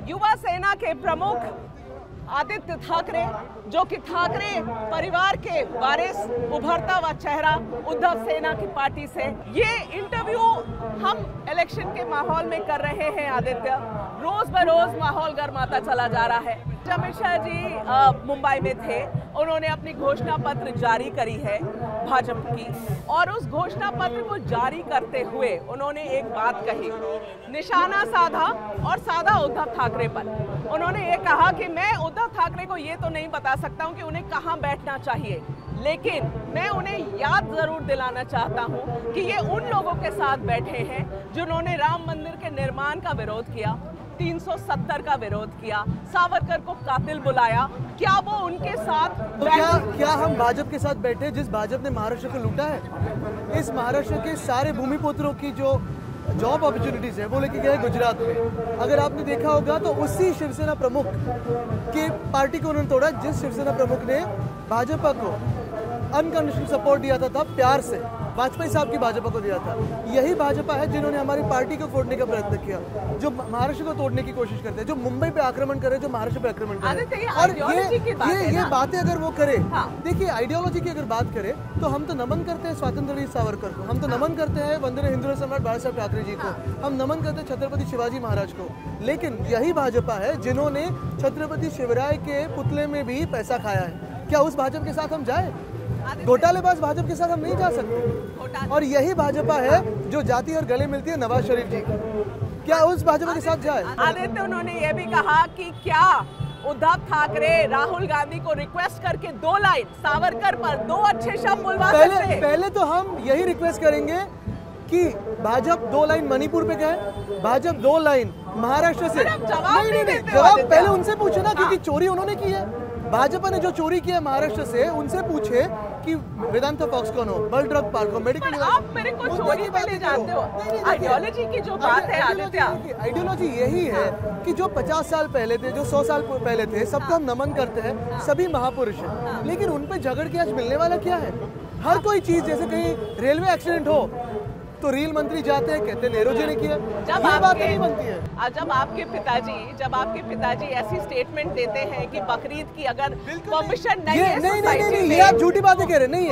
युवा सेना के प्रमुख आदित्य ठाकरे, जो कि ठाकरे परिवार के वारिस, उभरता हुआ चेहरा उद्धव सेना की पार्टी से, ये इंटरव्यू हम इलेक्शन के माहौल में कर रहे हैं। आदित्य, रोज बरोज माहौल गर्माता चला जा रहा है। अमित शाह जी मुंबई में थे, उन्होंने अपनी घोषणा पत्र जारी करी है भाजपा की, और उस घोषणा पत्र को जारी करते हुए उन्होंने एक बात कही, निशाना साधा और साधा उद्धव ठाकरे पर। उन्होंने ये कहा कि मैं उद्धव ठाकरे को ये तो नहीं बता सकता हूं कि उन्हें कहां बैठना चाहिए, लेकिन मैं उन्हें याद जरूर दिलाना चाहता हूं कि ये उन लोगों के साथ बैठे हैं जिन्होंने राम मंदिर के निर्माण का विरोध किया, 370 का विरोध किया, सावरकर को कातिल बुलाया। क्या वो उनके साथ तो क्या हम भाजपा के साथ बैठे जिस भाजपा ने महाराष्ट्र को लूटा है? इस महाराष्ट्र के सारे भूमिपुत्रों की जो जॉब अपॉर्चुनिटीज है वो लेके गए गुजरात में। अगर आपने देखा होगा तो उसी शिवसेना प्रमुख के पार्टी को उन्होंने तोड़ा जिस शिवसेना प्रमुख ने भाजपा को अनकंडीशनल सपोर्ट दिया था प्यार से, वाजपेयी साहब की भाजपा को दिया था। यही भाजपा है जिन्होंने हमारी पार्टी को फोड़ने का प्रयत्न किया, जो महाराष्ट्र को तोड़ने की कोशिश करते हैं, जो मुंबई पे आक्रमण करे, जो महाराष्ट्र पे आक्रमण करे। और ये बातें अगर वो करे, देखिए आइडियोलॉजी की अगर बात करें तो हम तो नमन करते हैं स्वतंत्र सावरकर को, हम तो नमन करते हैं वंदनीय हिंदू सम्राट बाला साहब ठाकरे जी को, हम नमन करते हैं छत्रपति शिवाजी महाराज को। लेकिन यही भाजपा है जिन्होंने छत्रपति शिवराय के पुतले में भी पैसा खाया है। क्या उस भाजपा के साथ हम जाए? घोटालेबाज भाजपा के साथ हम नहीं जा सकते। और यही भाजपा है जो जाती और गले मिलती है नवाज शरीफ जी की। क्या उस भाजपा के साथ जाए? आदित्य, उन्होंने ये भी कहा कि क्या उद्धव ठाकरे राहुल गांधी को रिक्वेस्ट करके 2 लाइन सावरकर पर 2 अच्छे शब्द बुलवा सकते हैं? पहले तो हम यही रिक्वेस्ट करेंगे कि भाजपा 2 लाइन मणिपुर पे कहे, भाजपा 2 लाइन महाराष्ट्र से। जवाब पहले उनसे पूछे ना, क्योंकि चोरी उन्होंने की है। भाजपा ने जो चोरी किया महाराष्ट्र से, उनसे पूछे कि वेदांता फॉक्स कौन हो, बल ड्रग पार्क हो, मेडिकल। आप मेरे को चोरी पे ले जाते हो। आइडियोलॉजी की जो बात है आदित्य, आइडियोलॉजी यही है कि जो 50 साल पहले थे, जो 100 साल पहले थे, सबको हम नमन करते हैं, सभी महापुरुष हैं। लेकिन उन पे झगड़ के आज मिलने वाला क्या है? हर कोई चीज, जैसे कहीं रेलवे एक्सीडेंट हो तो रेल मंत्री जाते हैं, कहते हैं नेहरू जी ने किया। जब बात नहीं बनती है। जब आपके पिताजी ऐसी स्टेटमेंट देते हैं कि बकरीद की अगर परमिशन नहीं है, नहीं, ये आप झूठी बातें कह रहे हैं। नहीं,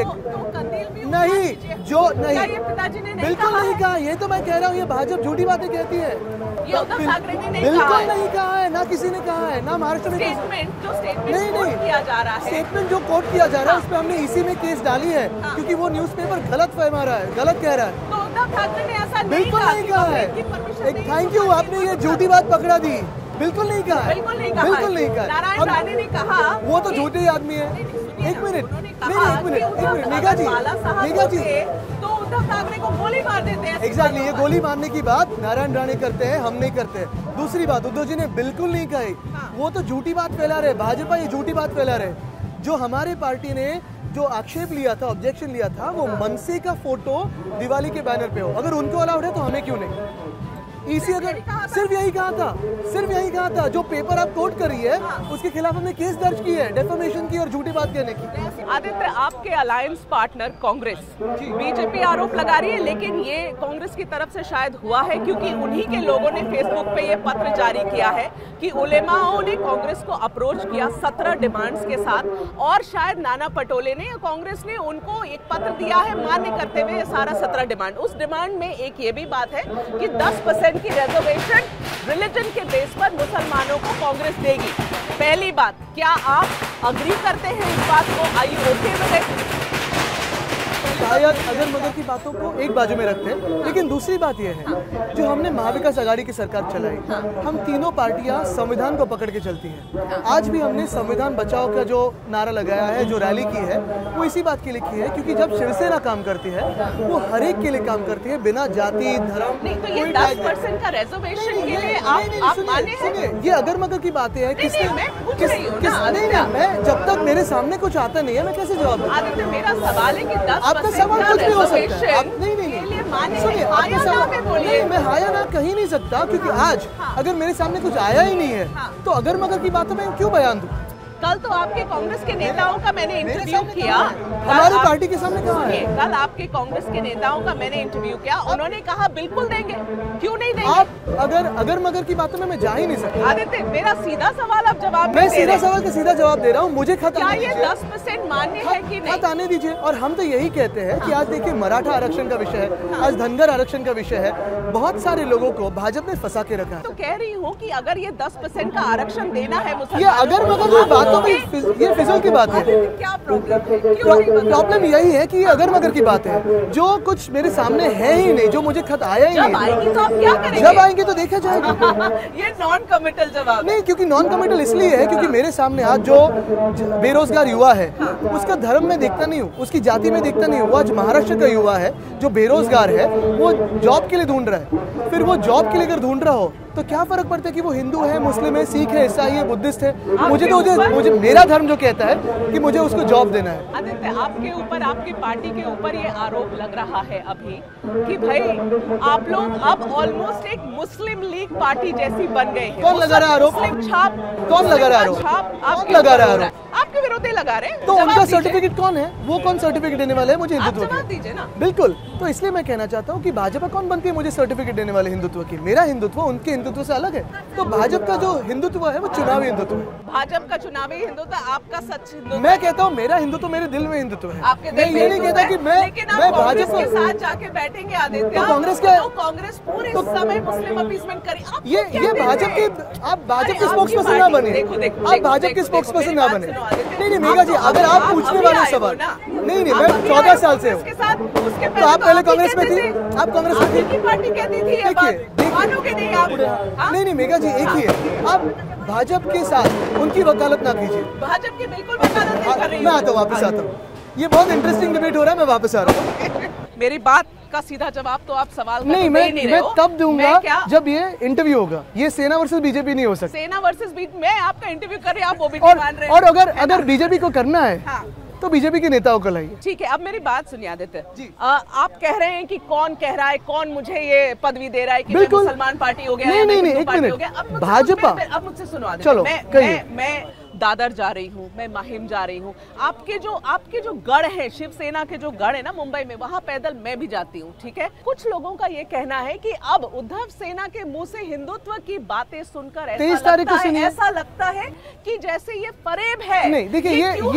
पिताजी ने बिल्कुल नहीं कहा। ये तो मैं कह रहा हूँ, ये भाजपा झूठी बातें कहती है। ये उद्धव ठाकरे ने नहीं बिल्कुल नहीं कहा है, ना किसी ने कहा है, ना महाराष्ट्र में। स्टेटमेंट किया जा रहा है, स्टेटमेंट जो कोट किया जा रहा है, उस पर हमने इसी में केस डाली है, क्योंकि वो न्यूज़पेपर गलत फरमा रहा है, गलत कह रहा है। तो उद्धव ठाकरे ने ऐसा बिल्कुल नहीं कहा है। एक थैंक यू, आपने ये झूठी बात पकड़ा दी। बिल्कुल नहीं कहा है, बिल्कुल नहीं कहा। नारायण राणे ने कहा वो तो झूठे ही आदमी है। एक मिनट, निगा जी, तो उद्धव ठाकरे को गोली मार देते हैं। एग्जैक्टली, ये गोली मारने की बात नारायण राणे करते हैं, हम नहीं करते। दूसरी बात, उद्धव जी ने बिल्कुल नहीं कही। वो तो झूठी बात फैला रहे, भाजपा ये झूठी बात फैला रहे। जो हमारी पार्टी ने जो आक्षेप लिया था, ऑब्जेक्शन लिया था, वो मनसे का फोटो दिवाली के बैनर पे हो, अगर उनको अलाउड है तो हमें क्यों नहीं? इसी अगर सिर्फ यही कहा था। जो पेपर आप कोट करी है, उसके खिलाफ हमने केस दर्ज की है, डेफेमेशन की और झूठी बात कहने की। आदित्य, आपके अलायंस पार्टनर कांग्रेस बीजेपी आरोप लगा रही है, लेकिन ये कांग्रेस की तरफ से शायद हुआ है क्योंकि उन्हीं के लोगों ने फेसबुक पे ये पत्र जारी किया है कि उलेमाओं ने कांग्रेस को अप्रोच किया 17 डिमांड्स के साथ, और शायद नाना पटोले ने, कांग्रेस ने उनको एक पत्र दिया है मान्य करते हुए ये सारा 17 डिमांड। उस डिमांड में एक ये भी बात है कि 10% की रिजर्वेशन रिलीजन के बेस पर मुसलमानों को कांग्रेस देगी। पहली बात, क्या आप अग्री करते हैं इस बात को? Are you okay with it? शायद अगर मगर की बातों को एक बाजू में रखते हैं, लेकिन दूसरी बात यह है, जो हमने महाविकास आघाड़ी की सरकार चलाई, हम तीनों पार्टियां संविधान को पकड़ के चलती हैं। आज भी हमने संविधान बचाओ का जो नारा लगाया है, जो रैली की है, वो इसी बात के लिए की है, क्योंकि जब शिवसेना काम करती है वो हर एक के लिए काम करती है, बिना जाति धर्म। नहीं, तो ये 10% का रिजर्वेशन के लिए आप माने हैं? ये अगर मगर की बातें हैं, मैं जब तक मेरे सामने कुछ आता नहीं है, मैं कैसे जवाब दूं? आदित्य, मेरा सवाल है कि 10% सवाल कुछ भी हो सकता है। आप नहीं, सुनिए, मैं हाँ या ना कहीं नहीं सकता, क्योंकि आज अगर मेरे सामने कुछ आया ही नहीं है तो अगर मगर की बातों में क्यों बयान दूं? कल तो आपके कांग्रेस के नेताओं का मैंने इंटरव्यू किया। हमारी पार्टी के सामने कहाँ है? कल आपके कांग्रेस के नेताओं का मैंने इंटरव्यू किया, उन्होंने कहा बिल्कुल देंगे, क्यों नहीं देंगे? आप अगर मगर की बातों में मैं जा ही नहीं सकता। आदित्य, मेरा सीधा सवाल आप जवाब मैं सीधा सवाल का सीधा जवाब दे रहा हूँ। मुझे खत क्या ये 10% मान्य है कि नहीं? खत आने दीजिए। और हम तो यही कहते हैं कि आज देखिए मराठा आरक्षण का विषय है, आज धनगर आरक्षण का विषय है, बहुत सारे लोगों को भाजपा ने फंसा के रखा है। तो कह रही हूँ कि अगर ये 10% का आरक्षण देना है ये अगर मगर बातों में ये फिजूल की बात है। क्या प्रॉब्लम? प्रॉब्लम यही है कि ये अगर मगर की बात है, जो कुछ मेरे सामने है ही नहीं, जो मुझे खत आया ही जब नहीं। आएगी तो आप क्या करेंगे? जब आएंगे तो देखा जाएगा। ये नॉन कमिटल जवाब नहीं, क्योंकि नॉन कमिटल इसलिए है क्योंकि मेरे सामने आज जो बेरोजगार युवा है, उसका धर्म में देखता नहीं हूँ, उसकी जाति में देखता नहीं हूँ। वो आज महाराष्ट्र का युवा है जो बेरोजगार है, वो जॉब के लिए ढूंढ रहा है। फिर वो जॉब के लिए अगर ढूंढ रहा हो तो क्या फर्क पड़ता है कि वो हिंदू है, मुस्लिम है, सिख है, ईसाई है, बुद्धिस्ट है? मुझे मेरा धर्म जो कहता है कि मुझे उसको जॉब देना है। आदित्य, आपके ऊपर, आपकी पार्टी के ऊपर ये आरोप लग रहा है अभी कि भाई आप लोग अब ऑलमोस्ट एक मुस्लिम लीग पार्टी जैसी बन गए हैं। कौन लगा रहा है आरोप? मुस्लिम छाप कौन लगा रहा है आरोप? कौन लगा रहा है आरोप? आपके विरोधी लगा रहे हैं। तो उनका सर्टिफिकेट कौन है? वो कौन सर्टिफिकेट देने वाले हैं मुझे हिंदुत्व जवाब की? दीजिए ना। बिल्कुल। तो इसलिए मैं कहना चाहता हूँ कि भाजपा कौन बनती है मुझे सर्टिफिकेट देने वाले हिंदुत्व की? मेरा हिंदुत्व उनके हिंदुत्व से अलग है। तो भाजपा का जो हिंदुत्व है वो चुनावी हिंदुत्व है। भाजपा का चुनावी हिंदुत्व, आपका सच हिंदुत्व। मैं कहता हूँ मेरा हिंदुत्व मेरे दिल में हिंदुत्व है। आपके दिल में ये नहीं कहता कि मैं कांग्रेस के साथ जाके बैठेंगे आदित्य। तो कांग्रेस क्या? तो कांग्रेस पूरे समय मुस्लिम अपीसमेंट करी। ये भाजपा के, आप भाजपा के स्पोक्स पर्सन ना बने। आप भाजपा के स्पोक्स पर्सन ना बने। नहीं मेघा जी, अगर आप पूछने वाले सवाल, नहीं मैं 14 साल से हूँ। तो आप पहले कांग्रेस में थी, आप कांग्रेस में थी। पार्टी कहती थी नहीं मेघा जी, एक ही है। आप भाजपा के साथ उनकी वकालत ना कीजिए। भाजपा की बिल्कुल वकालत नहीं कर रही हूं। मैं आता हूँ, वापस आता हूँ। ये बहुत इंटरेस्टिंग डिबेट हो रहा है, मैं वापस आ रहा हूँ। मेरी बात का सीधा जवाब तो आप सवाल नहीं, मैं तब दूंगा जब ये इंटरव्यू होगा। ये सेना वर्सेस बीजेपी नहीं हो सकता। सेना वर्सेस बीजेपी, मैं आपका इंटरव्यू कर रही हूं, आप वो भी नहीं मान रहे। और अगर बीजेपी को करना है तो बीजेपी के नेताओं को लाइए। ठीक है, अब मेरी बात सुनिए आदित्य। आप कह रहे हैं कि कौन कह रहा है, कौन मुझे ये पदवी दे रहा है कि मैं मुसलमान पार्टी हो गया? नहीं, एक मिनट। भाजपा, अब मुझसे सुनो आदित्य। चलो, मैं दादर जा रही हूँ, मैं माहिम जा रही हूँ। आपके जो गढ़ है, शिवसेना के जो गढ़ है ना मुंबई में, वहाँ पैदल मैं भी जाती हूँ। ठीक है, कुछ लोगों का ये कहना है कि अब उद्धव सेना के मुंह से हिंदुत्व की बातें सुनकर ऐसा लगता है कि जैसे ये फरेब है। नहीं देखिए,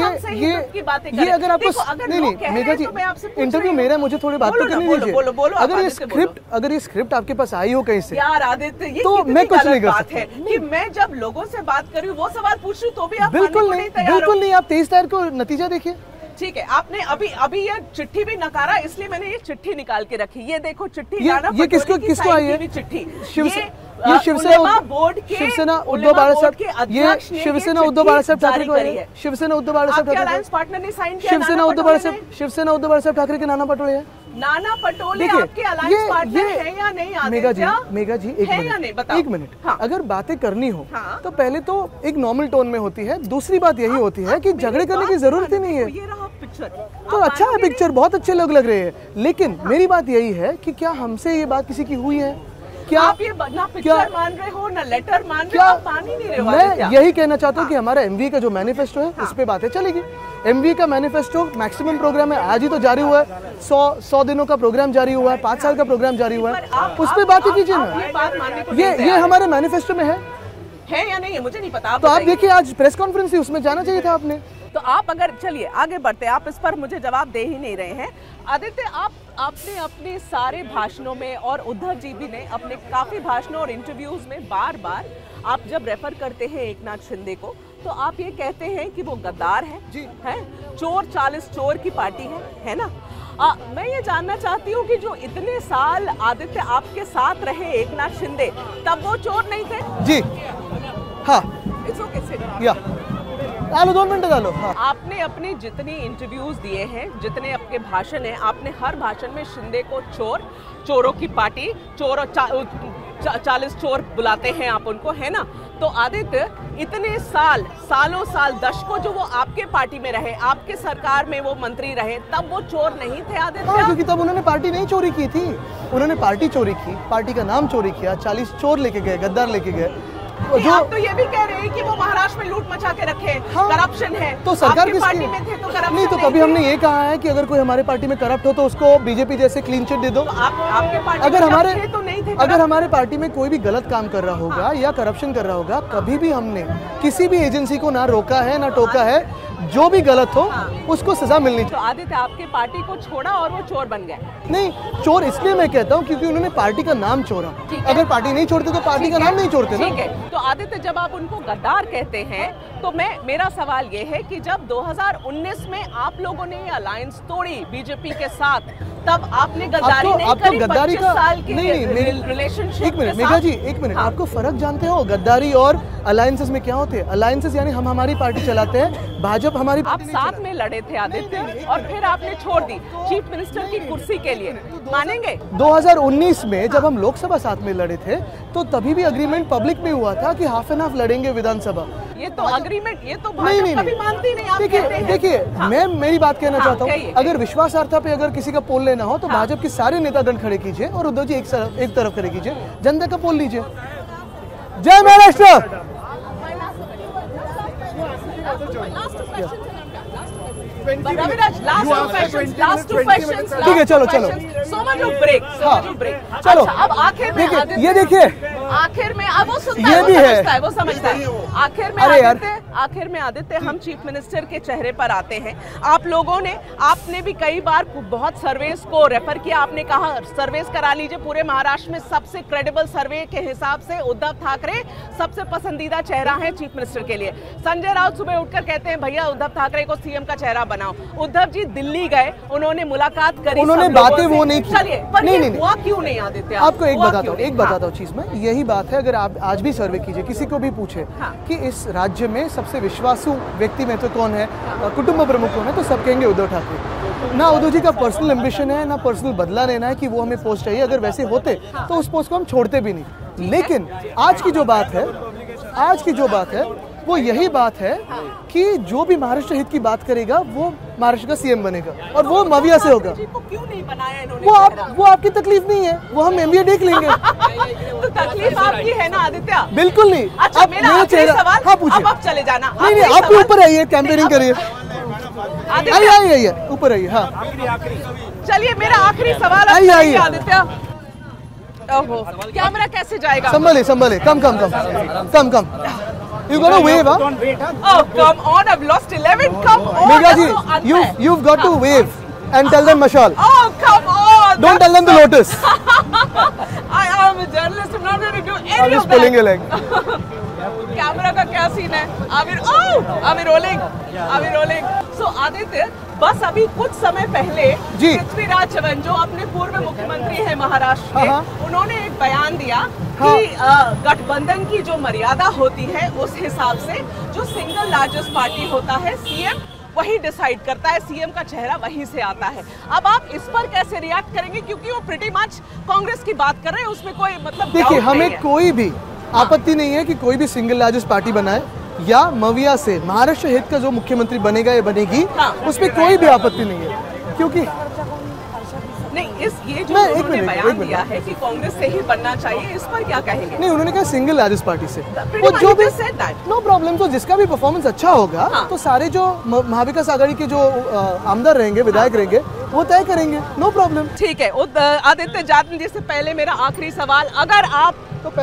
ये अगर आपको नहीं मेघा जी, इंटरव्यू मेरा, मुझे थोड़ी बात तो करनी दीजिए। अगर ये स्क्रिप्ट आपके पास आई हो कहीं से, यार आदित्य, तो मैं कुछ नहीं कर सकता कि मैं जब लोगों से बात कर रही हूँ, वो सवाल पूछ रही हूँ तो भी आप बिल्कुल नहीं। आप 23 तारीख को नतीजा देखिए। ठीक है, आपने अभी ये चिट्ठी भी नकारा, इसलिए मैंने ये चिट्ठी निकाल के रखी। ये देखो चिट्ठी, ये किसको आई है? चिट्ठी ये शिवसेना बोर्ड के, शिवसेना उद्धव बाला साहब, ये शिवसेना उद्धव बाला साहब ठाकरे को है। शिवसेना उद्धव बाला साहब ठाकरे, पार्टनर ने साइन किया। शिवसेना उद्धव बाला साहब ठाकरे के नाना पटोले है। नाना पटोले आपके अलायंस पार्टनर है या नहीं? मेघा जी एक मिनट। अगर बातें करनी हो तो पहले तो एक नॉर्मल टोन में होती है। दूसरी बात यही होती है कि झगड़े करने की जरूरत ही नहीं है। ये रहा पिक्चर, तो अच्छा है पिक्चर, बहुत अच्छे लोग लग रहे हैं। लेकिन मेरी बात यही है कि क्या हमसे ये बात किसी की हुई है? क्या आप ये ना पिक्चर मान रहे हो ना लेटर मान रहे हो, आप मान ही नहीं रहे हो। मैं यही कहना चाहता हूँ कि हमारा एमवी का जो मैनिफेस्टो है उस पे बातें चलेगी। एमवी का मैनिफेस्टो मैक्सिमम प्रोग्राम है, आज ही तो जारी हुआ है। 100 दिनों का प्रोग्राम जारी हुआ है, 5 साल का प्रोग्राम जारी हुआ है, उस पे बातें कीजिए ना। ये हमारे मैनिफेस्टो में है या नहीं है मुझे नहीं पता। तो आप देखिए, आज प्रेस कॉन्फ्रेंस थी, उसमें जाना चाहिए था आपने। तो आप अगर, चलिए आगे बढ़ते, आप इस पर मुझे जवाब दे ही नहीं रहे हैं। आदित्य, आपने अपने सारे भाषणों में, और उद्धव जी भी ने अपने काफी भाषणों और इंटरव्यूज में बार बार आप जब रेफर करते हैं एकनाथ शिंदे को, तो आप ये कहते हैं कि वो गद्दार है, चोर 40 चोर की पार्टी है ना? मैं ये जानना चाहती हूँ कि जो इतने साल आदित्य आपके साथ रहे एकनाथ शिंदे, तब वो चोर नहीं थे? जी हाँ, इट्स ओके, या डालो 2 मिनट डालो। हाँ। आपने अपने जितने इंटरव्यूज दिए हैं, जितने आपके भाषण हैं, आपने हर भाषण में शिंदे को चोरों की पार्टी, 40 चोर बुलाते हैं आप उनको, है ना? तो आदित्य, इतने सालों साल दशकों जो वो आपके पार्टी में रहे, आपके सरकार में वो मंत्री रहे, तब वो चोर नहीं थे आदित्य? हाँ, क्योंकि तब उन्होंने पार्टी नहीं चोरी की थी, उन्होंने पार्टी चोरी की, पार्टी का नाम चोरी किया, 40 चोर लेके गए, गद्दार लेके गए। जो आप तो ये भी कह रहे हैं कि वो महाराष्ट्र में लूट मचा के रखे, करप्शन है। तो सरकार आपकी पार्टी में थे तो करप्शन नहीं, तो कभी हमने ये कहा है कि अगर कोई हमारे पार्टी में करप्ट हो तो उसको बीजेपी जैसे क्लीन चिट दे दो। आपके पार्टी अगर हमारे तो नहीं थे, अगर हमारे पार्टी में कोई भी गलत काम कर रहा होगा या करप्शन कर रहा होगा, कभी भी हमने किसी भी एजेंसी को ना रोका है ना टोका है। जो भी गलत हो उसको सजा मिलनी चाहिए। तो आदित्य आपके पार्टी को छोड़ा और वो चोर बन गए। नहीं, चोर इसलिए मैं कहता हूँ क्योंकि उन्होंने पार्टी का नाम छोड़ा। अगर पार्टी नहीं छोड़ते तो पार्टी का नाम नहीं छोड़ते ना। ठीक है, तो आदित्य जब आप उनको गद्दार कहते हैं तो मेरा सवाल ये है कि जब 2019 में आप लोगों ने अलायंस तोड़ी बीजेपी के साथ, तब आपने गद्दारी नहीं करी। गद्दारी का साल की रिलेशनशिप। एक मिनट मेघा जी, एक मिनट, आपको फर्क जानते हो गद्दारी और अलायंसेस में क्या होते हैं? अलायंसेस यानी हम हमारी पार्टी चलाते हैं, भाजपा हमारी आप साथ में लड़े थे आदित्य और फिर आपने छोड़ दी चीफ मिनिस्टर की कुर्सी के लिए, मानेंगे? 2019 में जब हम लोकसभा साथ में लड़े थे तो तभी भी अग्रीमेंट पब्लिक में हुआ था कि हाफ एंड हाफ लड़ेंगे विधानसभा। ये तो अग्रीमेंट, ये तो भाजपा कभी मानती नहीं। आप कहते हैं। देखिए, मैं मेरी बात कहना चाहता हूँ, अगर विश्वासार्हता पे अगर किसी का पोल लेना हो तो भाजपा के सारे नेतागण खड़े कीजिए और उद्धव जी एक तरफ खड़े कीजिए, जनता का पोल लीजिए। जय महाराष्ट्र। ठीक है, चलो चलो, चलो। अब आखिर में ये देखिए, आखिर में अब वो सुनता ये है, भी है, वो समझता है। आखिर में आदित्य हम चीफ मिनिस्टर के चेहरे पर आते हैं। आप लोगों ने, आपने भी कई बार बहुत सर्वेस को रेफर किया। आपने कहा सर्वेस करा लीजिए, पूरे महाराष्ट्र में सबसे क्रेडिबल सर्वे के हिसाब से उद्धव ठाकरे सबसे पसंदीदा चेहरा है चीफ मिनिस्टर के लिए। संजय राउत सुबह उठकर कहते हैं भैया उद्धव ठाकरे को सीएम का चेहरा बनाओ। उद्धव जी दिल्ली गए, उन्होंने मुलाकात करी, उन्होंने बातें वो नहीं की। चलिए, पर ये हुआ क्यों नहीं आदित्य? आपको एक बताता हूँ चीज में, यही बात है। अगर आप आज भी सर्वे कीजिए, किसी को भी पूछे कि इस राज्य में सबसे विश्वासु व्यक्ति में तो कौन है, कुटुंब प्रमुख कौन है, तो सब कहेंगे उद्धव ठाकरे। ना उद्धव जी का पर्सनल एम्बिशन है, ना पर्सनल बदला लेना है कि वो हमें पोस्ट चाहिए। अगर वैसे होते तो उस पोस्ट को हम छोड़ते भी नहीं। लेकिन आज की जो बात है वो यही बात है कि जो भी महाराष्ट्र हित की बात करेगा वो महाराष्ट्र का सीएम बनेगा और वो मविया से होगा। क्यों नहीं बनाया इन्होंने? वो आपकी तकलीफ नहीं है, वो हम एमबीए देख लेंगे। तो तकलीफ आपकी है ना आदित्य? बिल्कुल नहीं। अच्छा, मेरा आखिरी सवाल। हाँ पूछिए। अब आप चले जाना। नहीं, आप ऊपर आइए, कैंपेनिंग करिए। आइए ऊपर आइए। हाँ चलिए, मेरा आखिरी सवाल आदित्य। ओहो, कैमरा कैसे जाएगा? संभले, come. You got to wave, huh? Oh, come on! I've lost 11. Come on! Megha ji, you've got to wave and tell them mashal. Oh, come on! Don't tell them the lotus. I am a journalist. I'm not going to do any of that. I'm just pulling your leg. Camera का क्या scene है? Are we rolling? So Aditya, बस अभी कुछ समय पहले पृथ्वीराज चव्हाण जो अपने पूर्व मुख्यमंत्री हैं महाराष्ट्र के, उन्होंने एक बयान दिया कि गठबंधन की जो मर्यादा होती है उस हिसाब से जो सिंगल लार्जेस्ट पार्टी होता है सीएम वही डिसाइड करता है, सीएम का चेहरा वहीं से आता है। अब आप इस पर कैसे रिएक्ट करेंगे? क्योंकि वो प्रीटी मच कांग्रेस की बात कर रहे हैं, उसमें कोई मतलब देखिए, हमें कोई भी आपत्ति नहीं है कि कोई भी सिंगल लार्जेस्ट पार्टी बनाए या मविया से महाराष्ट्र हित का जो मुख्यमंत्री बनेगा या बनेगी, उसमें कोई भी आपत्ति नहीं है। क्योंकि नहीं, ये जो उन्होंने बयान दिया है कि कांग्रेस से ही बनना चाहिए, इस पर क्या कहेंगे? नहीं, उन्होंने कहा सिंगल लार्जेस्ट पार्टी से। वो जो भी नो प्रॉब्लम, तो जिसका भी परफॉर्मेंस अच्छा होगा तो सारे जो महाविकास आघाड़ी के जो आमदार रहेंगे, विधायक रहेंगे, वो तय करेंगे, नो प्रॉब्लम। ठीक है, आदित्य जाटन जी से पहले मेरा आखिरी सवाल, अगर आप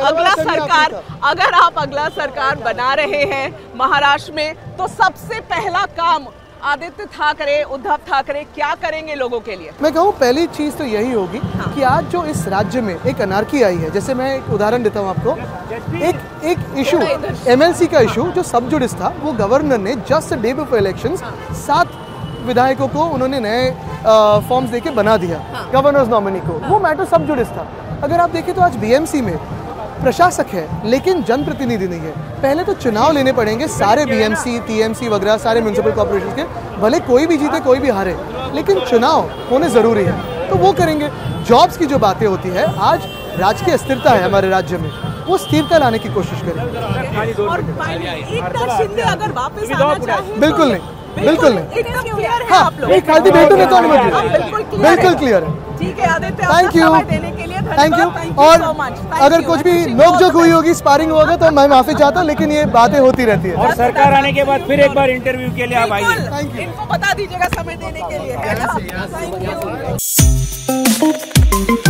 अगला सरकार बना रहे हैं महाराष्ट्र में, तो सबसे पहला काम आदित्य ठाकरे, उद्धव ठाकरे क्या करेंगे लोगों के लिए? मैं कहूँ पहली चीज तो यही होगी कि आज जो इस राज्य में एक अनार्की आई है, जैसे मैं एक उदाहरण देता हूँ आपको, एक इशू एमएलसी का इशू जो सब जुडिस था, वो गवर्नर ने जस्ट डे बिफोर इलेक्शंस 7 विधायकों को उन्होंने नए फॉर्म्स देके बना दिया गवर्नर्स नॉमिनी को। वो मैटर सब जुडिस था। अगर आप देखें तो आज बीएमसी में प्रशासक है लेकिन जनप्रतिनिधि नहीं है। पहले तो चुनाव लेने पड़ेंगे सारे बीएमसी, टीएमसी वगैरह सारे म्यूनिसिपल कॉर्पोरेशन के, भले कोई भी जीते कोई भी हारे, लेकिन चुनाव होने जरूरी है, तो वो करेंगे। जॉब्स की जो बातें होती है, आज राजकीय अस्थिरता है हमारे राज्य में, वो स्थिरता लाने की कोशिश करें। और एकनाथ शिंदे अगर वापस आना चाहे, बिल्कुल नहीं, बिल्कुल नहीं। एकदम क्लियर है हाँ, आप लोग। एक खादी भेटूंगे तो अनुमति हाँ, देंगे। बिल्कुल क्लियर है। बिल्कुल क्लियर है। ठीक है आदित्य, थैंक यू, समय देने के लिए थैंक यू। और so much. Thank अगर you. कुछ भी नोक-झोंक हुई होगी, स्पारिंग होगा तो मैं माफी चाहता हूँ, लेकिन ये बातें होती रहती है। और सरकार आने के बाद फिर एक बार इंटरव्यू के लिए आप आइए। बिल्कुल, इनको बता दीजिएगा समय देने के लिए।